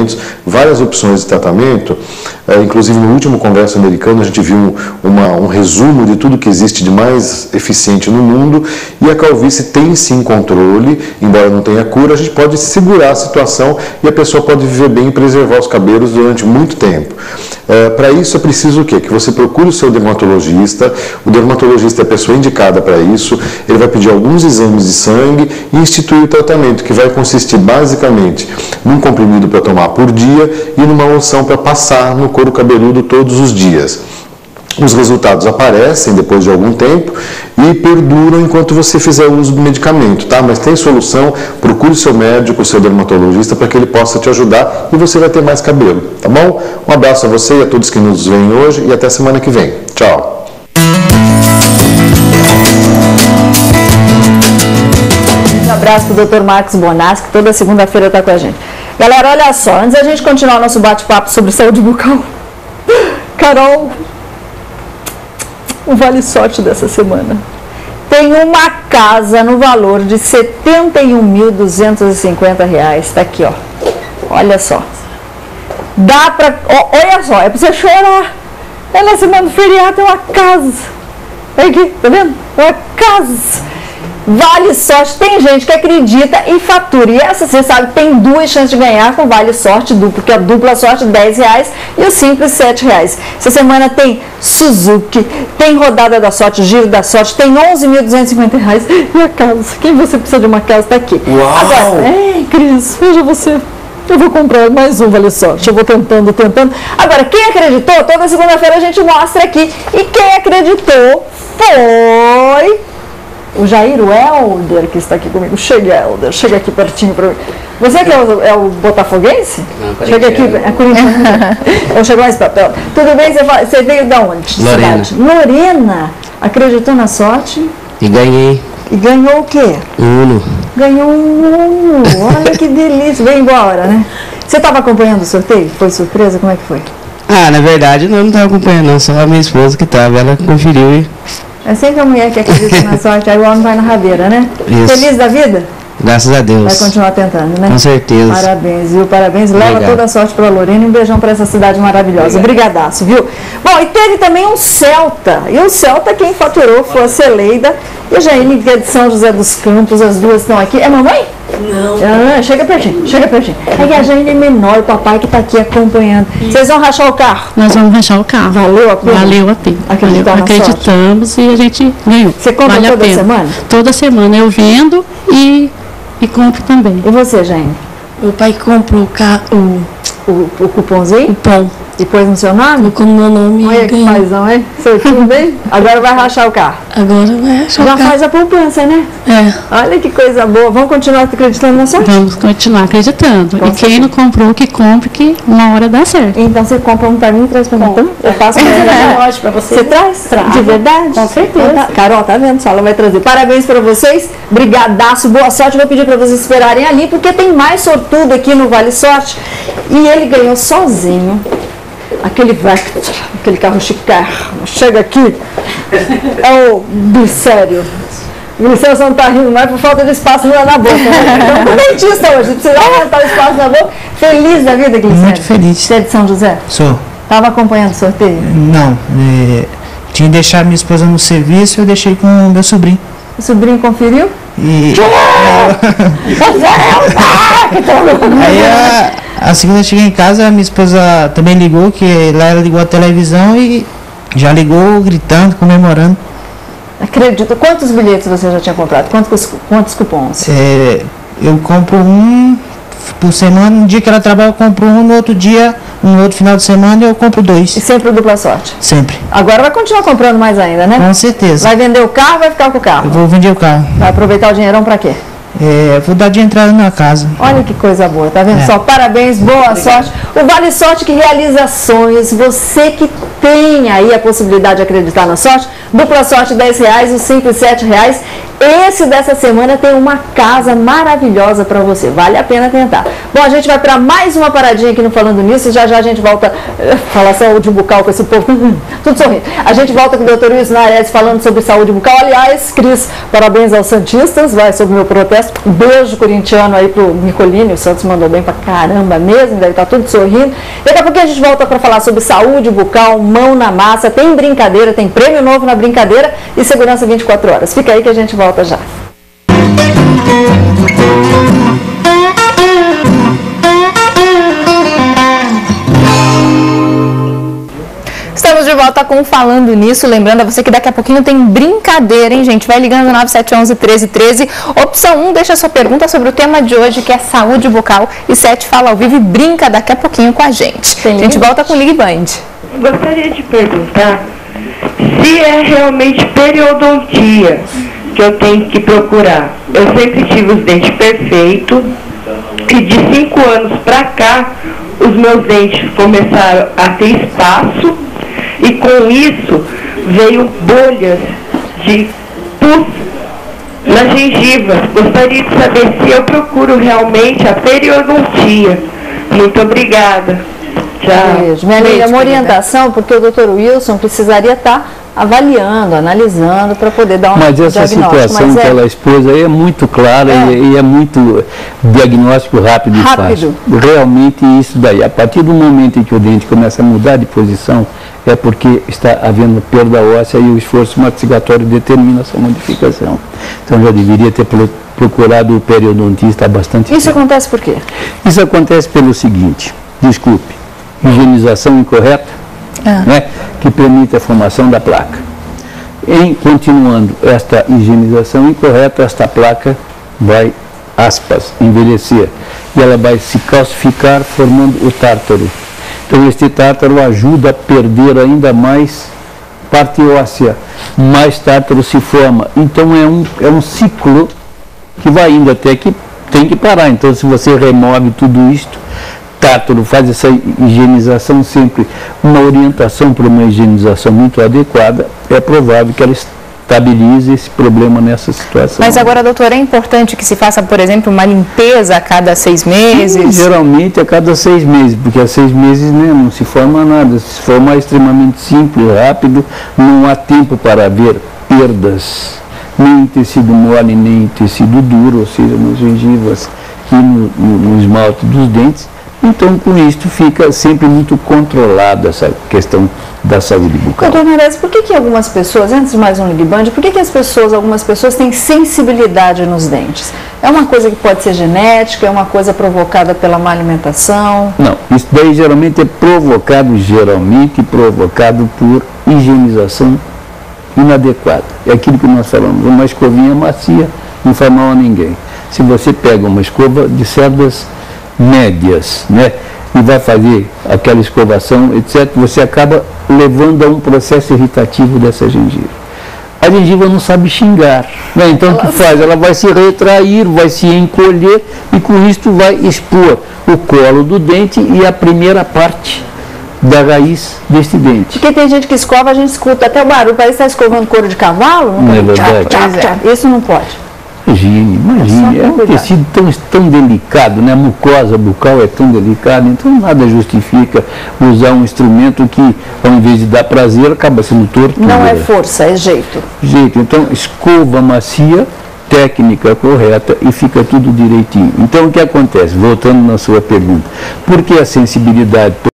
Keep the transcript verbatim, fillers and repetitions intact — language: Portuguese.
medicamentos, várias opções de tratamento. É, inclusive, no último congresso americano, a gente viu um, uma, um resumo de tudo que existe de mais eficiente no mundo, e a calvície tem sim controle, embora não tenha cura, a gente pode segurar a situação e a pessoa pode viver bem e preservar os cabelos durante muito tempo. É, para isso é preciso o quê? Que você procure o seu dermatologista. O dermatologista é a pessoa indicada para isso. Ele vai pedir alguns exames de sangue e instituir o tratamento, que vai consistir basicamente num comprimido para tomar por dia e numa loção para passar no couro cabeludo todos os dias. Os resultados aparecem depois de algum tempo e perduram enquanto você fizer uso do medicamento, tá? Mas tem solução, procure o seu médico, o seu dermatologista, para que ele possa te ajudar e você vai ter mais cabelo, tá bom? Um abraço a você e a todos que nos veem hoje e até semana que vem. Tchau! Um abraço para o doutor Marcos Bonassi, que toda segunda-feira está com a gente. Galera, olha só, antes da gente continuar nosso bate-papo sobre saúde bucal, Carol, o Vale Sorte dessa semana tem uma casa no valor de setenta e um mil duzentos e cinquenta reais. Está aqui, ó. Olha só. Dá pra. Ó, olha só, é pra você chorar. É na semana do feriado, é uma casa. É aqui, tá vendo? É uma casa. Vale Sorte, tem gente que acredita e fatura. E essa, você sabe, tem duas chances de ganhar com Vale Sorte duplo, que é a dupla sorte dez reais e o simples sete reais. Essa semana tem Suzuki, tem Rodada da Sorte, Giro da Sorte, tem onze mil duzentos e cinquenta reais. E a casa, quem você precisa de uma casa está aqui. Uau! Agora, ei, Cris, veja você. Eu vou comprar mais um Vale Sorte, eu vou tentando, tentando. Agora, quem acreditou, toda segunda-feira a gente mostra aqui. E quem acreditou foi o Jair Helder, que está aqui comigo. Chega, Helder, chega aqui pertinho para mim. Você que é o, é o botafoguense? Não, chega aqui, é corintiano. Eu chego mais papel. Tudo bem, você, você veio de onde? De Lorena. cidade? Lorena. Acreditou na sorte? E ganhei. E ganhou o quê? Uno. Ganhou um Uno. Olha que delícia. Vem embora, né? Você estava acompanhando o sorteio? Foi surpresa? Como é que foi? Ah, na verdade, eu não estava acompanhando, não. Só a minha esposa que estava. Ela conferiu e... É sempre a mulher que acredita na sorte, aí o homem vai na rabeira, né? Isso. Feliz da vida? Graças a Deus. Vai continuar tentando, né? Com certeza. Parabéns, viu? Parabéns. Leva Obrigado. toda a sorte para a Lorena e um beijão para essa cidade maravilhosa. Brigadaço, viu? Bom, e teve também um Celta. E o Celta, quem faturou foi a Celeida e a Jaine, que é de São José dos Campos. As duas estão aqui. É mamãe? Não. Ah, chega pertinho, chega pertinho. É que a Jaine é menor, o papai que está aqui acompanhando. Vocês vão rachar o carro? Nós vamos rachar o carro. Valeu a pena? Valeu a pena. Acreditar Valeu. na Acreditamos e a gente ganhou. Você compra vale toda a pena. semana? Toda semana eu vendo e, e compro também. E você, Jaine? Meu pai comprou o, ca... o... O, o cupomzinho? o pão. E pôs no seu nome? Colocou no meu nome Olha e que ganhou. paizão, hein? Certinho bem? Agora vai rachar o carro. Agora vai achar Já o carro. faz a poupança, né? É. Olha que coisa boa. Vamos continuar acreditando na sorte? Vamos continuar acreditando. Com e quem não comprou, que compre, que uma hora dá certo. Então você compra um pra mim e traz pra mim. Então, eu faço pra você. Lógico, pra você. Você traz? Trago. De verdade? Com certeza. Então tá. Carol, tá vendo? Só ela vai trazer. Parabéns pra vocês. Brigadaço, boa sorte. Vou pedir pra vocês esperarem ali, porque tem mais sortudo aqui no Vale Sorte. E ele ganhou sozinho aquele Vectra, aquele carro chicarro. Chega aqui. É o Glicério. O Glicério só não tá rindo mais por falta de espaço na boca. Né? Então, o dentista hoje, precisa aumentar o espaço na boca. Feliz da vida, Glicério? Muito feliz. Você é de São José? Sou. Tava acompanhando o sorteio? Não. É, tinha que deixar minha esposa no serviço, eu deixei com o meu sobrinho. O sobrinho conferiu? E aí a, a segunda eu cheguei em casa, a minha esposa também ligou, que lá ela ligou a televisão e já ligou gritando, comemorando. Acredito. Quantos bilhetes você já tinha comprado? Quantos, quantos cupons? É, eu compro um por semana, no dia que ela trabalha eu compro um, no outro dia, no outro final de semana eu compro dois. E sempre dupla sorte? Sempre. Agora vai continuar comprando mais ainda, né? Com certeza. Vai vender o carro, vai ficar com o Eu carro? vou vender o carro. Vai aproveitar o dinheirão pra quê? É, vou dar de entrada na casa. Olha que coisa boa, tá vendo É. só? Parabéns, boa sorte. O Vale Sorte que realiza sonhos. Você que tem aí a possibilidade de acreditar na sorte, dupla sorte dez reais, o simples sete reais. Esse dessa semana tem uma casa maravilhosa para você, vale a pena tentar. Bom, a gente vai para mais uma paradinha aqui no Falando Nisso, já já a gente volta a falar saúde bucal com esse povo, tudo sorrindo. A gente volta com o doutor Wilson Nares falando sobre saúde bucal. Aliás, Cris, parabéns aos Santistas, vai sobre o meu protesto. Um beijo corintiano aí pro Nicolini, o Santos mandou bem pra caramba mesmo, deve estar tudo sorrindo. Daqui a pouquinho a gente volta para falar sobre saúde bucal, mão na massa, tem brincadeira, tem prêmio novo na brincadeira e segurança vinte e quatro horas. Fica aí que a gente volta já. Estamos de volta com Falando Nisso, lembrando a você que daqui a pouquinho tem brincadeira, hein, gente? Vai ligando no nove sete um um, treze treze. Opção um, deixa sua pergunta sobre o tema de hoje, que é saúde bucal. E sete, fala ao vivo e brinca daqui a pouquinho com a gente. Sim. A gente volta com o Ligue Band. Gostaria de perguntar se é realmente periodontia que eu tenho que procurar. Eu sempre tive os dentes perfeitos e de cinco anos pra cá os meus dentes começaram a ter espaço e com isso veio bolhas de pus na gengiva. Gostaria de saber se eu procuro realmente a periodontia. Muito obrigada. Tchau. Beijo. Minha amiga, uma orientação, porque o doutor Wilson precisaria estar avaliando, analisando para poder dar um Mas essa situação Mas é... que ela expôs aí é muito clara é. E, e é muito diagnóstico rápido, rápido e fácil. Realmente isso daí, a partir do momento em que o dente começa a mudar de posição, é porque está havendo perda óssea e o esforço mastigatório determina essa modificação. Então já deveria ter procurado o periodontista há bastante tempo. Isso acontece por quê? Isso acontece pelo seguinte, desculpe, higienização incorreta, Ah. né, que permite a formação da placa. Em continuando esta higienização incorreta, esta placa vai, aspas, envelhecer e ela vai se calcificar formando o tártaro. Então este tártaro ajuda a perder ainda mais parte óssea, mais tártaro se forma. Então é um, é um ciclo que vai indo até que tem que parar. Então se você remove tudo isto, tártaro, faz essa higienização sempre, uma orientação para uma higienização muito adequada, é provável que ela estabilize esse problema nessa situação. Mas agora, doutor, é importante que se faça, por exemplo, uma limpeza a cada seis meses? Sim, geralmente a cada seis meses, porque a seis meses, né, não se forma nada. Se formar extremamente simples, rápido, não há tempo para ver perdas, nem em tecido mole, nem em tecido duro, ou seja, nas gengivas e no, no, no esmalte dos dentes. Então, com isso, fica sempre muito controlada essa questão da saúde bucal. Doutor Nares, por que que algumas pessoas, antes de mais um Ligue Band, por que que as pessoas, algumas pessoas têm sensibilidade nos dentes? É uma coisa que pode ser genética, é uma coisa provocada pela má alimentação? Não, isso daí geralmente é provocado, geralmente provocado por higienização inadequada. É aquilo que nós falamos, uma escovinha macia não faz mal a ninguém. Se você pega uma escova de cerdas médias, né, e vai fazer aquela escovação, etcétera, você acaba levando a um processo irritativo dessa gengiva. A gengiva não sabe xingar, né? Então o que faz? Ela vai se retrair, vai se encolher e com isso vai expor o colo do dente e a primeira parte da raiz deste dente. Porque tem gente que escova, a gente escuta até o barulho, parece que está escovando couro de cavalo. Não, não é verdade? Tchau, tchau, tchau. Isso não pode. Imagine, imagine, é um tecido tão, tão delicado, né? A mucosa bucal é tão delicada, então nada justifica usar um instrumento que, ao invés de dar prazer, acaba sendo tortura. Não é força, é jeito. Jeito, então escova macia, técnica correta e fica tudo direitinho. Então o que acontece? Voltando na sua pergunta, por que a sensibilidade